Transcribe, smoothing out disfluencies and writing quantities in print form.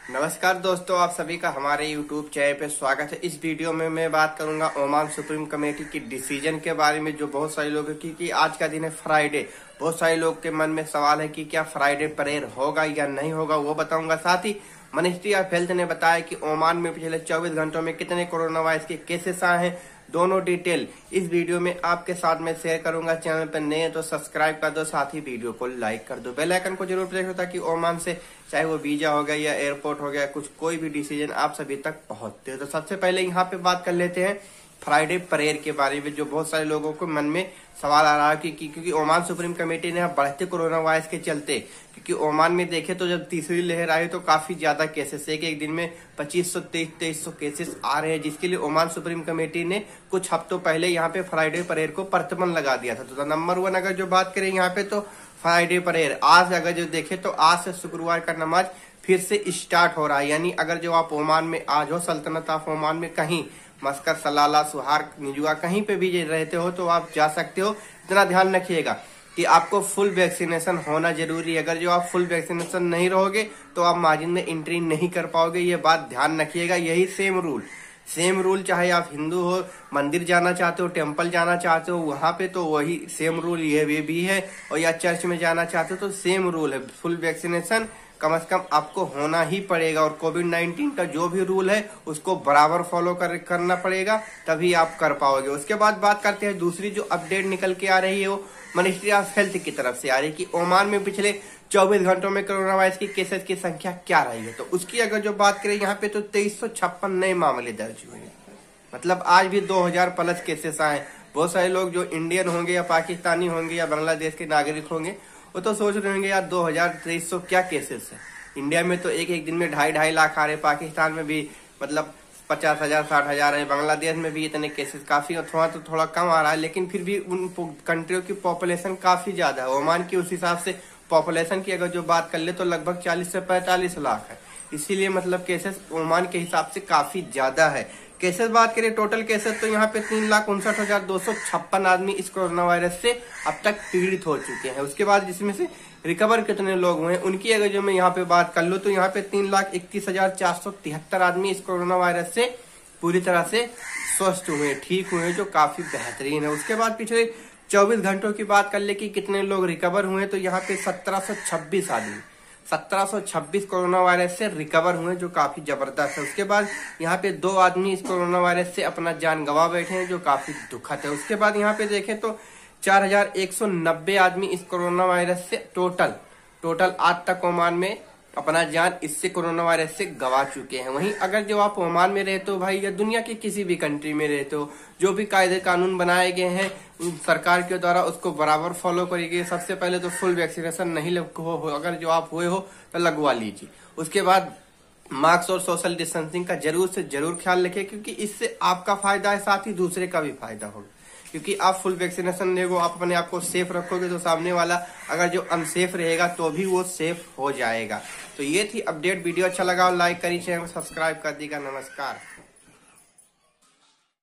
नमस्कार दोस्तों, आप सभी का हमारे YouTube चैनल पे स्वागत है। इस वीडियो में मैं बात करूंगा ओमान सुप्रीम कमेटी की डिसीजन के बारे में, जो बहुत सारे लोगों की आज का दिन है फ्राइडे। बहुत सारे लोग के मन में सवाल है कि क्या फ्राइडे प्रेयर होगा या नहीं होगा, वो बताऊंगा। साथ ही मिनिस्ट्री ऑफ हेल्थ ने बताया कि ओमान में पिछले 24 घंटों में कितने कोरोना वायरस के केसेस आए हैं। दोनों डिटेल इस वीडियो में आपके साथ में शेयर करूंगा। चैनल पर नए हैं तो सब्सक्राइब कर दो, साथ ही वीडियो को लाइक कर दो, बेल आइकन को जरूर प्रेस करो ताकि ओमान से चाहे वो वीजा हो गया या एयरपोर्ट हो गया, कुछ कोई भी डिसीजन आप सभी तक पहुंचते हो। तो सबसे पहले यहाँ पे बात कर लेते हैं फ्राइडे प्रेयर के बारे में, जो बहुत सारे लोगों को मन में सवाल आ रहा है कि क्योंकि ओमान सुप्रीम कमेटी ने बढ़ते कोरोना वायरस के चलते, क्योंकि ओमान में देखे तो जब तीसरी लहर आई तो काफी ज्यादा केसेस, एक दिन में 2500-2300 केसेस आ रहे हैं, जिसके लिए ओमान सुप्रीम कमेटी ने कुछ हफ्तों पहले यहाँ पे फ्राइडे प्रेयर को प्रतिबंध लगा दिया था। तो नंबर 1 अगर जो बात करें यहाँ पे तो फ्राइडे प्रेयर आज अगर जो देखे तो आज से शुक्रवार का नमाज फिर से स्टार्ट हो रहा है। यानी अगर जो आप ओमान में आज हो, सल्तनत ऑफ ओमान में कहीं मस्कत, सलाला, सुहार, निजुआ कहीं पे भी रहते हो तो आप जा सकते हो। इतना ध्यान रखिएगा कि आपको फुल वैक्सीनेशन होना जरूरी है। अगर जो आप फुल वैक्सीनेशन नहीं रहोगे तो आप मार्जिन में एंट्री नहीं कर पाओगे, ये बात ध्यान रखिएगा। यही सेम रूल चाहे आप हिंदू हो, मंदिर जाना चाहते हो, टेम्पल जाना चाहते हो, वहां पे तो वही सेम रूल ये भी है, और या चर्च में जाना चाहते हो तो सेम रूल है। फुल वैक्सीनेशन कम से कम आपको होना ही पड़ेगा, और कोविड-19 का जो भी रूल है उसको बराबर फॉलो करना पड़ेगा, तभी आप कर पाओगे। उसके बाद बात करते हैं दूसरी जो अपडेट निकल के आ रही है, वो मिनिस्ट्री ऑफ हेल्थ की तरफ से आ रही है कि ओमान में पिछले 24 घंटों में कोरोना वायरस की केसेस की संख्या क्या रही है। तो उसकी अगर जो बात करें यहाँ पे तो 2356 नए मामले दर्ज हुए हैं। मतलब आज भी 2000 प्लस केसेस आए। बहुत सारे लोग जो इंडियन होंगे या पाकिस्तानी होंगे या बांग्लादेश के नागरिक होंगे वो तो सोच रहे होंगे यार 2300 क्या केसेस है। इंडिया में तो एक दिन में 2.5 लाख आ रहे, पाकिस्तान में भी मतलब 50,000 60,000 है, बांग्लादेश में भी इतने केसेस काफी, थोड़ा कम आ रहा है, लेकिन फिर भी उन कंट्रियों की पॉपुलेशन काफी ज्यादा है। ओमान की उस हिसाब से पॉपुलेशन की अगर जो बात कर ले तो लगभग 40 से 45 लाख है, इसीलिए मतलब केसेस ओमान के हिसाब से काफी ज्यादा है। केसेस बात करें टोटल केसेस तो यहाँ पे 3,59,256 आदमी इस कोरोना वायरस से अब तक पीड़ित हो चुके हैं। उसके बाद जिसमें से रिकवर कितने लोग हुए हैं उनकी अगर जो मैं यहाँ पे बात कर लूँ तो यहाँ पे 3,31,473 आदमी इस कोरोना वायरस से पूरी तरह से स्वस्थ हुए, ठीक हुए, जो काफी बेहतरीन है। उसके बाद पिछले 24 घंटों की बात कर ले कि कितने लोग रिकवर हुए तो यहाँ पे 1726 आदमी 1726 कोरोना वायरस से रिकवर हुए, जो काफी जबरदस्त है। उसके बाद यहाँ पे 2 आदमी इस कोरोना वायरस से अपना जान गंवा बैठे हैं, जो काफी दुखद है। उसके बाद यहाँ पे देखें तो 4190 आदमी इस कोरोना वायरस से टोटल आज तक ओमान में अपना जान इससे कोरोना वायरस से गंवा चुके हैं। वहीं अगर जो आप ओमान में रहते हो भाई, या दुनिया के किसी भी कंट्री में रहते हो, जो भी कायदे कानून बनाए गए हैं सरकार के द्वारा उसको बराबर फॉलो करिए। सबसे पहले तो फुल वैक्सीनेशन नहीं हो, अगर जो आप हुए हो तो लगवा लीजिए। उसके बाद मास्क और सोशल डिस्टेंसिंग का जरूर से जरूर ख्याल रखें, क्योंकि इससे आपका फायदा है, साथ ही दूसरे का भी फायदा होगा। क्योंकि आप फुल वैक्सीनेशन देखो, आप अपने आप को सेफ रखोगे तो सामने वाला अगर जो अनसेफ रहेगा तो भी वो सेफ हो जाएगा। तो ये थी अपडेट। वीडियो अच्छा लगा और लाइक करिए, चैनल को सब्सक्राइब कर दीजिएगा। नमस्कार।